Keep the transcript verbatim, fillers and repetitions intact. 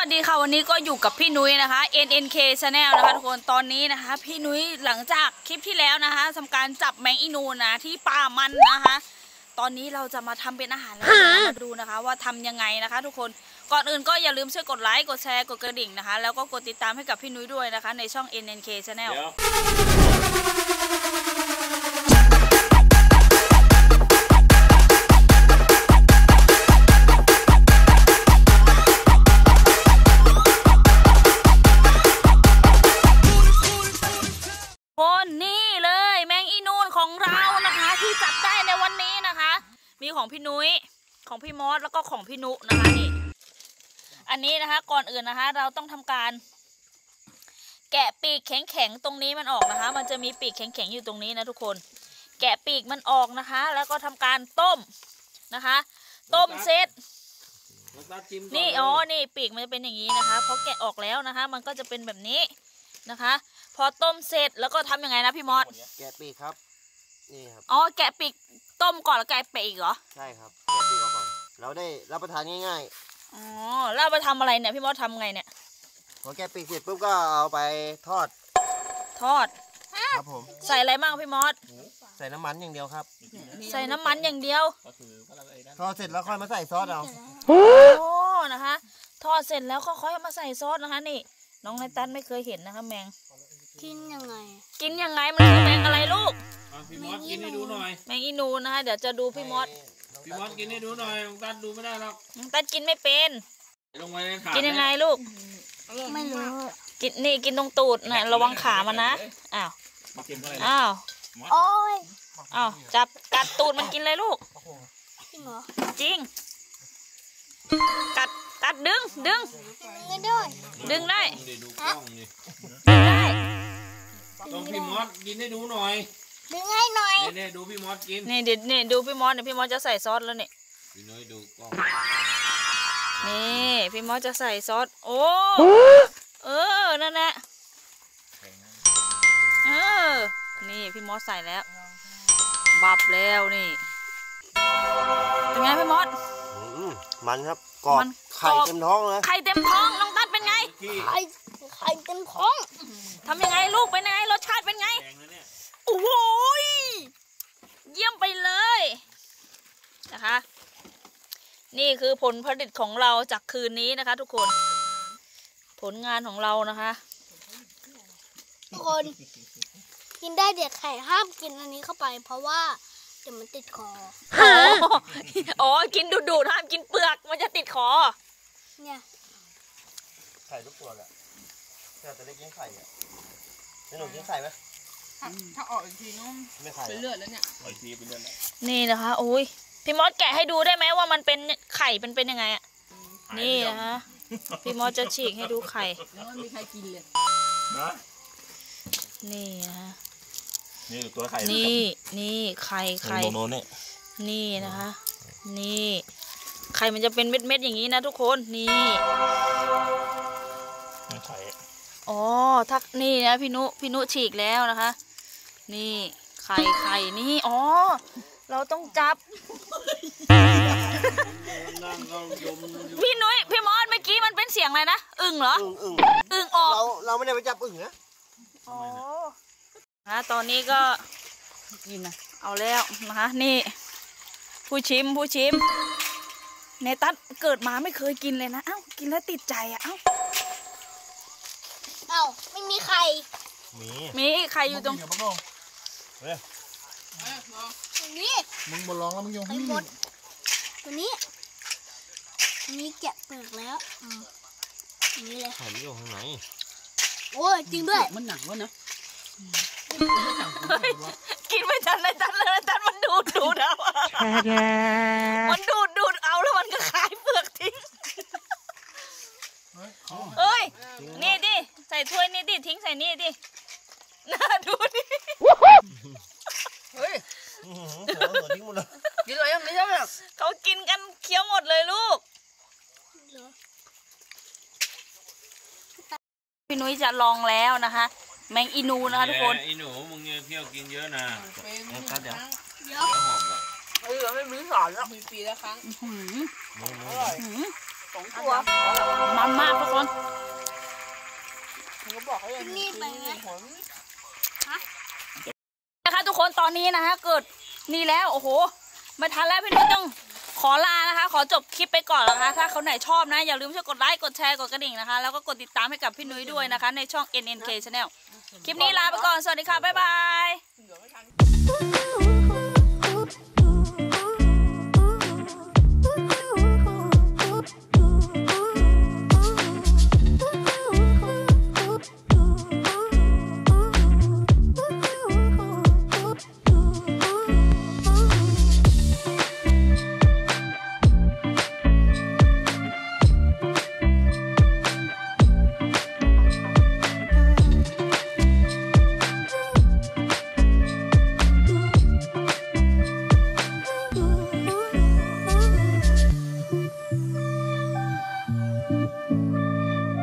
วัสดีค่ะวันนี้ก็อยู่กับพี่นุ้ยนะคะ เอ็น เอ็น เค Channel นะคะทุกคนตอนนี้นะคะพี่นุ้ยหลังจากคลิปที่แล้วนะคะทำการจับแมงอีนูนนะที่ป่ามันนะคะตอนนี้เราจะมาทำเป็นอาหารแล้วมาดูนะคะว่าทำยังไงนะคะทุกคนก่อนอื่นก็อย่าลืมช่วยกดไลค์กดแชร์กดกระดิ่งนะคะแล้วก็กดติดตามให้กับพี่นุ้ยด้วยนะคะในช่อง เอ็น เอ็น เค Channelคนนี่เลยแมงอีนูนของเรานะคะที่จับได้ในวันนี้นะคะมีของพี่นุ้ยของพี่มอสแล้วก็ของพี่นุนะคะนี่อันนี้นะคะก่อนอื่นนะคะเราต้องทำการแกะปีกแข็งๆตรงนี้มันออกนะคะมันจะมีปีกแข็งๆอยู่ตรงนี้นะทุกคนแกะปีกมันออกนะคะแล้วก็ทำการต้มนะคะต้มเสร็จนี่อ๋อนี่ปีกมันจะเป็นอย่างนี้นะคะพอแกะออกแล้วนะคะมันก็จะเป็นแบบนี้นะคะพอต้มเสร็จแล้วก็ทำยังไงนะพี่มอสแกะปีกครับนี่ครับอ๋อแกะปีกต้มก่อนแล้วแกะปีกเหรอใช่ครับแกะปีกก่อนเราได้รับประทานง่ายๆอ๋อแล้วไปทำอะไรเนี่ยพี่มอสทำไงเนี่ยพอแกะปีกเสร็จปุ๊บก็เอาไปทอดทอดครับผมใส่อะไรบ้างพี่มอสใส่น้ำมันอย่างเดียวครับใส่น้ำมันอย่างเดียวทอดเสร็จแล้วค่อยมาใส่ซอสเอาโอ้นะคะทอดเสร็จแล้วก็ค่อยมาใส่ซอสนะคะนี่น้องไนตันไม่เคยเห็นนะคะแมงกินยังไงกินยังไงมันคือแมงอะไรลูกพี่มอสกินให้ดูหน่อยแมงอีนูนะคะเดี๋ยวจะดูพี่มอสพี่มอสกินให้ดูหน่อยน้องตันดูไม่ได้หรอกน้องตันกินไม่เป็นลงไปในถาดกินยังไงลูกไม่รู้กินนี่กินตรงตูดนะระวังขามันนะอ้าวอ้าวโอ้ยอ้าวจับกัดตูดมันกินเลยลูกจริงเหรอจริงกัดกัดดึงดึงได้ดึงได้ดูกล้องนี่ได้ต้องพี่มอสกินให้ดูหน่อยดึงให้หน่อยนี่ดูพี่มอสกินนี่เดี๋ยวนี่ดูพี่มอสเนี่ยพี่มอสจะใส่ซอสแล้วเนี่ยพี่น้อยดูกล้องนี่พี่มอสจะใส่ซอสโอ้เออนั่นแหละเออนี่พี่มอสใส่แล้วบับแล้วนี่เป็นไงพี่มอสมันครับกรอบไข่เต็มท้องเลยไข่เต็มท้องน้องตัดเป็นไงไข่ไข่เต็มท้องทำยังไงลูกเป็นยังไงรสชาติเป็นไงโอ้โหเยี่ยมไปเลยนะคะนี่คือผลผลิตของเราจากคืนนี้นะคะทุกคนผลงานของเรานะคะทุกคนกินได้เด็กไข่ห้ามกินอันนี้เข้าไปเพราะว่าเดี๋ยวมันติดคออ๋อกินดูดๆห้ามกินเปลือกมันจะติดคอเนี่ยไข่ทุกตัวแหละแต่จะได้กินไข่เนี่ยหนูกินไข่ไหมถ้าออกอีกทีน้องเป็นเลือดแล้วเนี่ยออกทีเป็นเลือดนี่นะคะโอ้ยพี่มอสแกะให้ดูได้ไหมว่ามันเป็นไข่เป็นเป็นยังไงอ่ะนี่นะคะพี่มอสจะฉีกให้ดูไข่แล้วไม่มีใครกินเลยนะนี่นะคะนี่ตัวไข่นี่นี่ไข่ไข่โนเนี่ยนี่นะคะนี่ไข่มันจะเป็นเม็ดๆอย่างนี้นะทุกคนนี่ไข่อ๋อทักนี่นะพี่นุพี่นุฉีกแล้วนะคะนี่ไข่ไข่นี่อ๋อเราต้องจับพี่นุ้ยพี่มอสเมื่อกี้มันเป็นเสียงอะไรนะอึ่งเหรออึ่งอึ่งออกเราเราไม่ได้ไปจับอึ่งนะอ๋อนะตอนนี้ก็กินนะเอาแล้วนะคะนี่ผู้ชิมผู้ชิมเนตัสเกิดมาไม่เคยกินเลยนะเอ้ากินแล้วติดใจอ่ะเอ้าเอ้าไม่มีไข่มีมีไข่อยู่ตรงเฮ้ยตรงนี้มึงบอลลองแล้วมึงยงให้หมดตัวนี้อันนี้แกะเปลือกแล้วอืมอันนี้เลยไข่ไม่อยู่ข้างในโอ้ยจริงด้วยมันหนักวะนะกินไม่ทันเลยทันเลยทันมันดูดดูดเอามันดูดดูดเอาแล้วมันก็ขายเปลือกทิ้งเอ้ยนี่ดิใส่ถ้วยนี่ดิทิ้งใส่นี่ดิน่าดูดิเฮ้ยทิ้งหมดเลยกินอะไรยังไม่ใช่ไหมเขากินกันเคี้ยวหมดเลยลูกพี่นุ้ยจะลองแล้วนะคะแมงอีนูนะคะทุกคนอีหนูมึงเนี่ยเที่ยวกินเยอะนะเดี๋ยวเดี๋ยวเออไม่มีสอนแล้วมีปีละครั้งอสองตัวมันมากทุกคนผมก็บอกให้เลยนี่ไปไหมนะคะทุกคนตอนนี้นะคะเกิดนี่แล้วโอ้โหไม่ทันแล้วพี่นุ้ยต้องขอลานะคะ ขอจบคลิปไปก่อนนะคะถ้าเขาไหนชอบนะอย่าลืมช่วยกดไลค์กดแชร์กดกระดิ่งนะคะแล้วก็กดติดตามให้กับพี่นุ้ยด้วยนะคะในช่อง เอ็น เอ็น เค Channel คลิปนี้ลาไปก่อนสวัสดีค่ะบ๊ายบายเหลือไม่ทัน